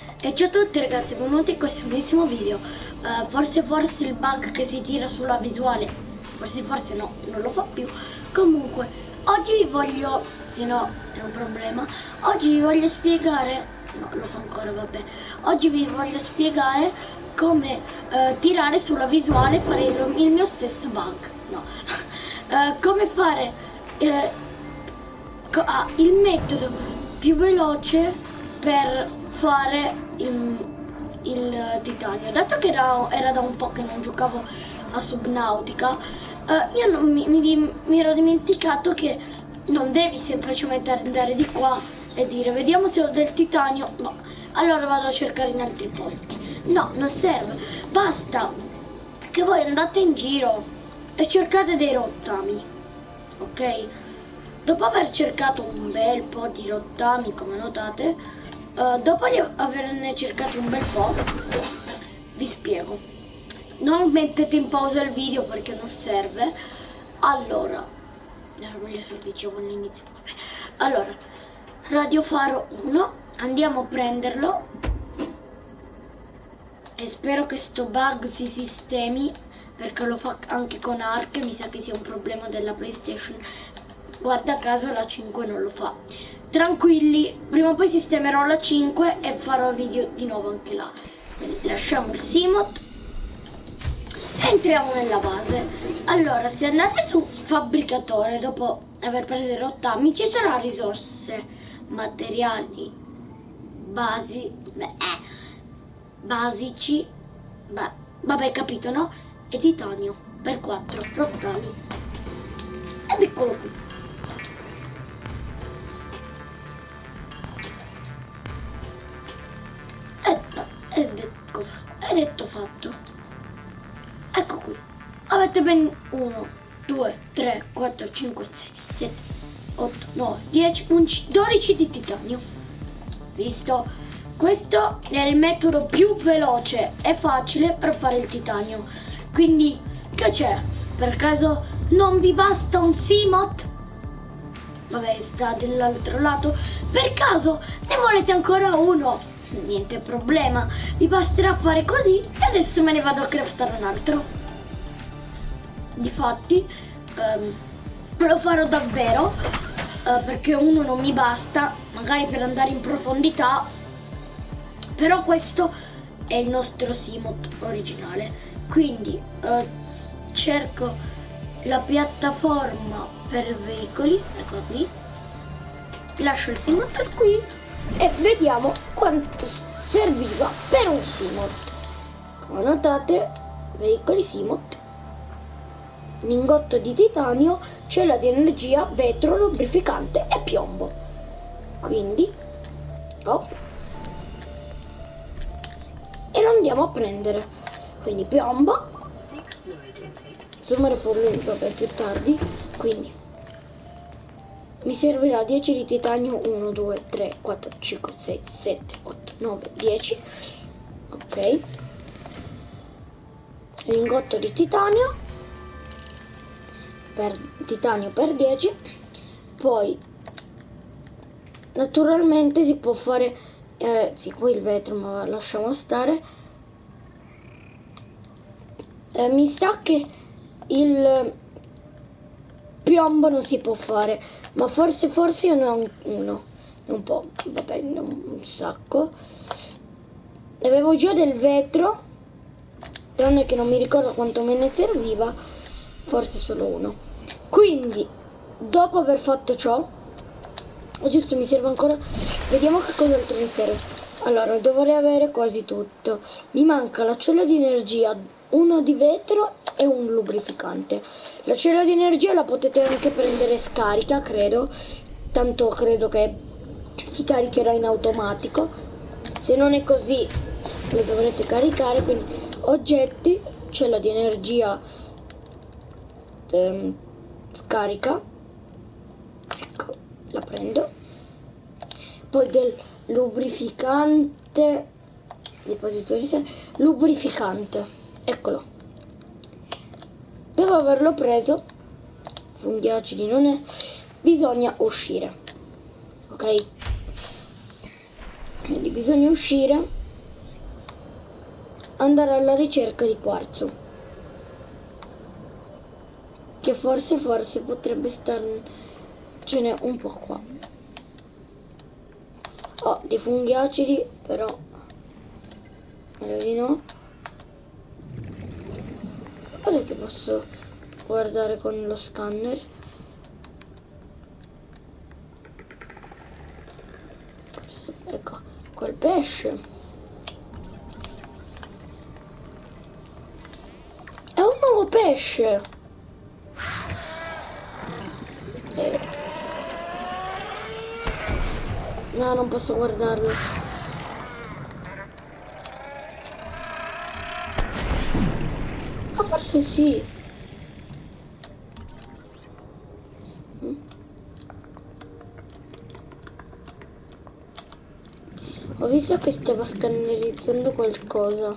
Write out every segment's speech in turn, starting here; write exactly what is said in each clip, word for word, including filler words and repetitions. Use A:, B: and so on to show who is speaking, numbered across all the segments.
A: E ciao a tutti ragazzi, benvenuti in questo bellissimo video. uh, Forse forse il bug che si tira sulla visuale, forse forse no, non lo fa più. Comunque, oggi vi voglio, se no è un problema, oggi vi voglio spiegare, no lo fa ancora, vabbè. Oggi vi voglio spiegare come uh, tirare sulla visuale e fare il, il mio stesso bug. No, uh, come fare uh, co ah, il metodo più veloce per fare il, il titanio. Dato che era, era da un po' che non giocavo a Subnautica, eh, io non mi, mi, mi ero dimenticato che non devi semplicemente andare di qua e dire vediamo se ho del titanio, no, allora vado a cercare in altri posti. No, non serve, basta che voi andate in giro e cercate dei rottami, ok? Dopo aver cercato un bel po' di rottami, come notate, uh, dopo di averne cercati un bel po', vi spiego. Non mettete in pausa il video perché non serve. Allora, era meglio se lo dicevo all'inizio. Allora, radiofaro uno, andiamo a prenderlo. E spero che sto bug si sistemi, perché lo fa anche con Ark, mi sa che sia un problema della PlayStation. Guarda caso la cinque non lo fa. Tranquilli, prima o poi sistemerò la cinque e farò video di nuovo anche là. Quindi lasciamo il Simot e entriamo nella base. Allora, se andate su fabbricatore, dopo aver preso i rottami, ci saranno risorse, materiali, basi, beh, eh, basici, beh, vabbè, capito, no? E titanio per quattro rottami. Ed eccolo qui. Ed ecco, è detto fatto. Ecco qui. Avete ben uno, due, tre, quattro, cinque, sei, sette, otto, nove, dieci, undici, dodici di titanio. Visto? Questo è il metodo più veloce e facile per fare il titanio. Quindi, che c'è? Per caso non vi basta un Simot? Vabbè, sta dall'altro lato. Per caso ne volete ancora uno? Niente problema, vi basterà fare così e adesso me ne vado a craftare un altro. Difatti um, lo farò davvero uh, perché uno non mi basta, magari per andare in profondità, però questo è il nostro Simot originale. Quindi uh, cerco la piattaforma per veicoli, eccola qui, lascio il Simot qui e vediamo quanto serviva per un Simot. Come notate, veicoli Simot, lingotto di titanio, cella di energia, vetro, lubrificante e piombo. Quindi op, e lo andiamo a prendere. Quindi piombo, zoomare fuori, vabbè, più tardi. Quindi mi servirà dieci di titanio, uno, due, tre, quattro, cinque, sei, sette, otto, nove, dieci. Ok. Lingotto di titanio per titanio per dieci. Poi naturalmente si può fare eh, sì, qui il vetro, ma lasciamo stare. Eh, mi sa che il piombo non si può fare, ma forse forse io ne ho uno, un po', vabbè, un sacco. Ne avevo già del vetro, tranne che non mi ricordo quanto me ne serviva, forse solo uno. Quindi dopo aver fatto ciò, giusto, mi serve ancora, vediamo che cos'altro mi serve. Allora, dovrei avere quasi tutto. Mi manca la cella di energia, uno di vetro e un lubrificante. La cella di energia la potete anche prendere scarica, credo, tanto credo che si caricherà in automatico. Se non è così le dovrete caricare. Quindi oggetti, cella di energia, ehm, scarica, ecco, la prendo. Poi del lubrificante, depositorio lubrificante, eccolo. Devo averlo preso, funghi acidi non è, bisogna uscire, ok? Quindi bisogna uscire, andare alla ricerca di quarzo, che forse forse potrebbe starcene un po' qua. Ho dei funghi acidi, però magari no. Guarda che posso guardare con lo scanner. Forse, ecco, quel pesce. È un nuovo pesce. Eh. No, non posso guardarlo. Ah, forse sì. Mm. Ho visto che stava scannerizzando qualcosa.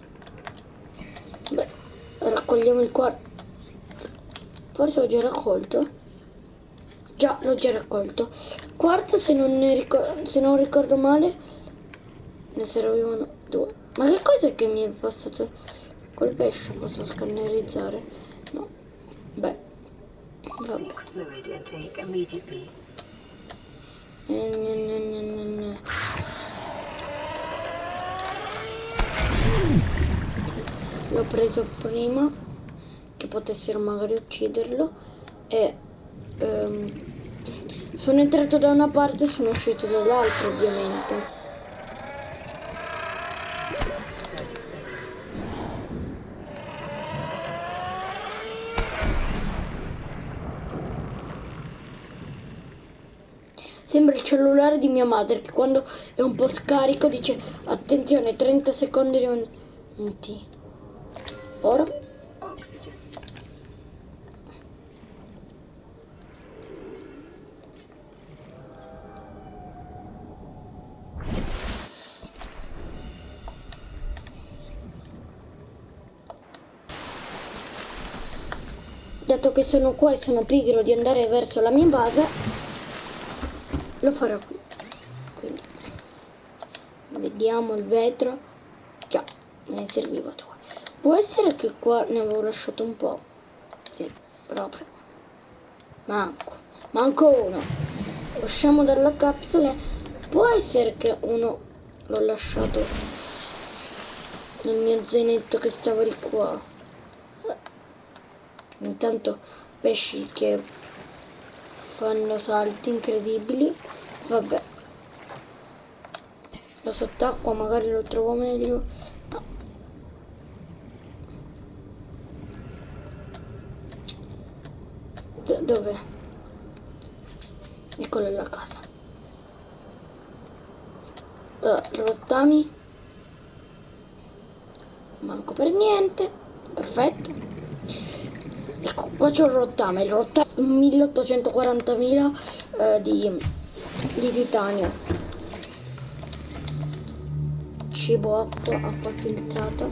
A: Beh, raccogliamo il quarto. Forse l'ho già raccolto. Già, l'ho già raccolto. Quarzo, se non, ne ricor se non ricordo male, ne servivano due. Ma che cos'è che mi è passato? Col pesce posso scannerizzare? No. Beh. Vabbè. Ne, ne, ne, ne, ne, ne. L'ho preso prima che potessero magari ucciderlo e um, sono entrato da una parte e sono uscito dall'altra, ovviamente. Sembra il cellulare di mia madre che quando è un po' scarico dice attenzione, trenta secondi di... Ora? Dato che sono qua e sono pigro di andare verso la mia base, lo farò qui. Quindi vediamo il vetro. Già, me ne serviva qua. Può essere che qua ne avevo lasciato un po'. Sì, proprio. Manco. Manco uno. Usciamo dalla capsula. Può essere che uno l'ho lasciato nel mio zainetto che stava di qua. Eh. Intanto pesci che fanno salti incredibili. Vabbè. La sott'acqua magari lo trovo meglio. No. D dov'è? Eccola la casa. Allora, rottami. Manco per niente. Perfetto. Ecco, qua c'è un rottame. Il rottame milleottocentoquarantamila eh, di, di titanio. Cibo, acqua, acqua filtrata.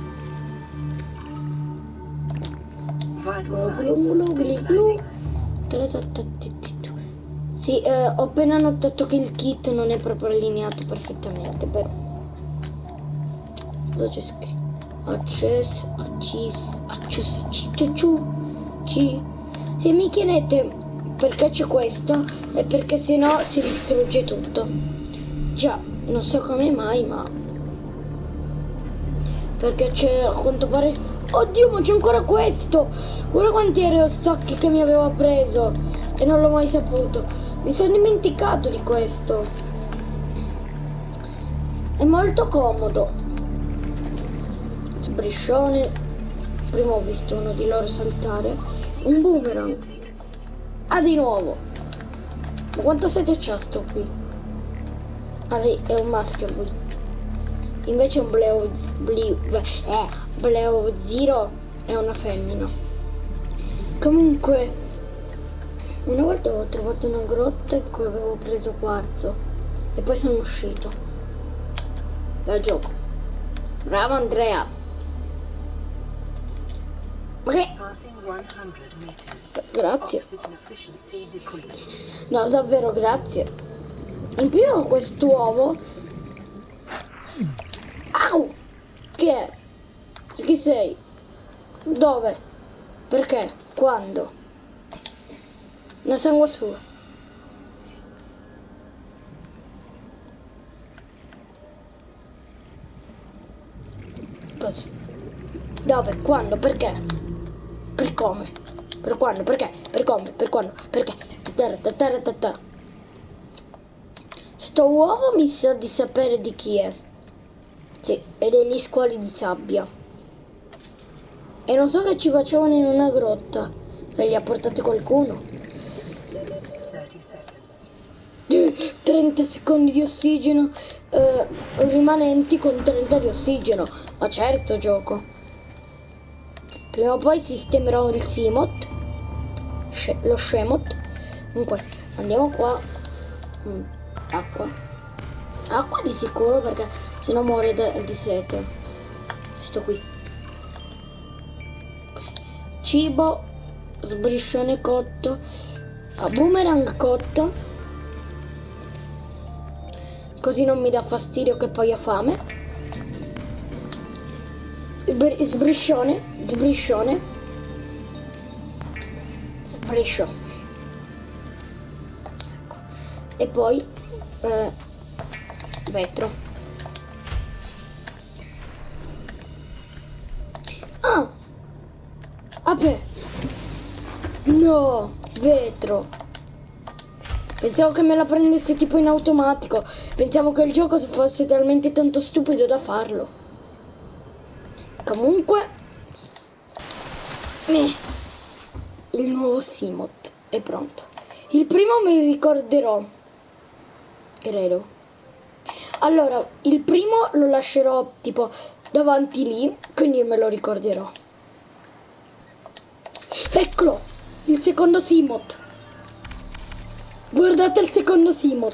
A: Glu, glu, glu. Sì, eh, ho appena notato che il kit non è proprio allineato perfettamente, però. Cosa c'è scritto? Access, accis, accius, acciu, ci. Se mi chiedete perché c'è questo, è perché sennò si distrugge tutto. Già, non so come mai, ma... Perché c'è, a quanto pare... Oddio, ma c'è ancora questo! Guarda quanti aerosacchi che mi aveva preso e non l'ho mai saputo. Mi sono dimenticato di questo. È molto comodo. Sbriscione. Prima ho visto uno di loro saltare. Un boomerang. Ah, di nuovo. Ma quanto sete c'ha sto qui? Ah sì, è un maschio lui. Invece un Bleo, Bleo, eh, Bleo Zero è una femmina. Comunque, una volta ho trovato una grotta in cui avevo preso quarzo e poi sono uscito dal gioco. Bravo Andrea. Ma che? Grazie. No, davvero grazie. In più ho quest'uovo
B: Au! Chi è? Chi sei? Dove? Perché? Quando? Una sanguasua. Cosa? Dove? Quando? Perché? Per come? Per quando? Perché? Per come? Per quando? Perché? Tatara. Sto uovo mi sa di sapere di chi è. Sì, e degli squali di sabbia. E non so che ci facevano in una grotta. Se li ha portati qualcuno. trenta secondi di ossigeno eh, rimanenti con trenta di ossigeno. Ma certo, gioco. Prima o poi sistemerò il Simot. Lo Shemot. Comunque, andiamo qua. Mm, acqua. Acqua di sicuro perché sennò muore di sete. Sto qui. Cibo. Sbriscione cotto. A boomerang cotto. Così non mi dà fastidio che poi ha fame. Sbriscione. Sbriscione. Sbriscio. Ecco. E poi eh, vetro. Ah! Vabbè. No, vetro. Pensavo che me la prendesse tipo in automatico. Pensavo che il gioco fosse talmente tanto stupido da farlo. Comunque eh, il nuovo Simot è pronto. Il primo mi ricorderò. Credo. Allora, il primo lo lascerò tipo davanti lì, quindi me lo ricorderò. Eccolo! Il secondo Simot. Guardate il secondo Simot.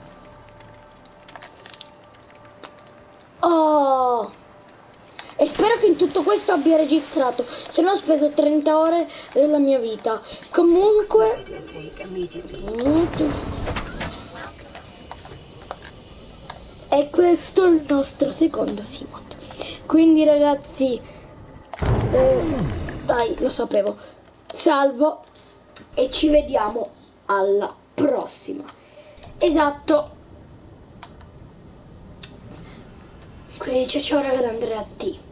B: Oh! E spero che in tutto questo abbia registrato, se no ho speso trenta ore della mia vita. Comunque... E questo è il nostro secondo Simot. Quindi ragazzi... Eh, dai, lo sapevo. Salvo e ci vediamo alla prossima. Esatto. Qui dice ciao raga da Andrea T.